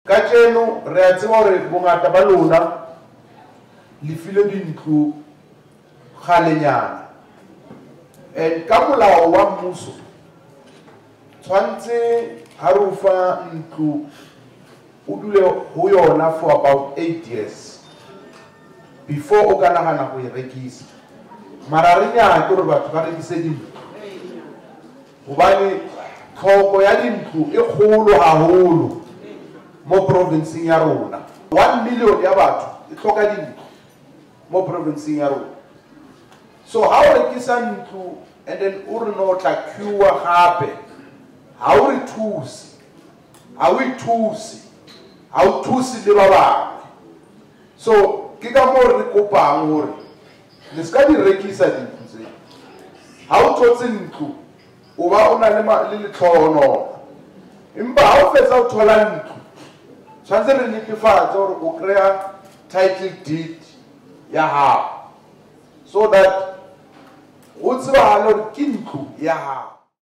Kajeno re a tseba hore bongata ba lona le file dintlo galenyana ka molao wa mmuso tshwantse ha re ufa ntlo o dule ho yona for about 8 years before o ka nagana go e rekisa. Mara re nya ke re batho ba rekise dintlo hobane tlhoko ya dintlo e kgolo haholo mo province ya rona. 1 million ya batho e tlhoka dintlo mo province ya rona. So how rekisa ntlo and then o re no tla queue gape ha o re thusi ha o thusi ha o thusi le ba bang. So ke ka mo re kopang hore le ska di rekisa dintlo tse ha o thotse ntlo o ba o na le letlhono empa ha o fetsa o thola ntlo tshwantse re netefatse hore o kry-a title deed ya hao so that o tsebagale hore ke ntlo ya hao.